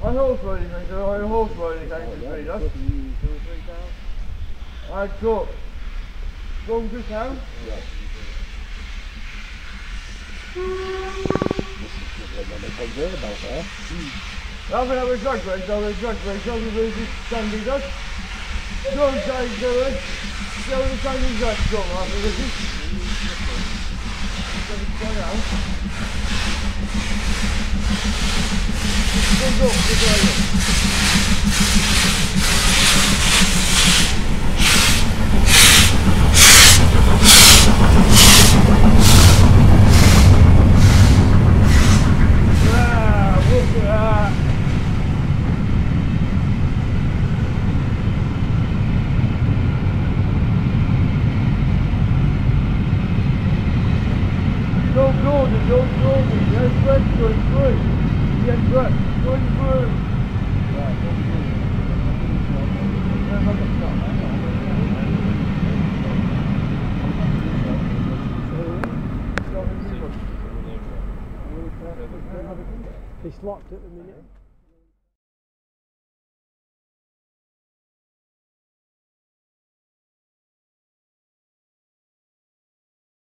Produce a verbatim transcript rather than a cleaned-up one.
On horse riding, I said, on horse riding, thank you, three, that's. I took. Going to town? Yeah. About there. I'm going to have a drug race, I'll have a drug race, I'll be really Sunday, does. Don't say do it. Go to the Sunday drug shop after this. Go down. Go, go, go, go. Don't go, don't go, yes, right, going through. Yes, right, going through. Right, going through. It's locked at the minute.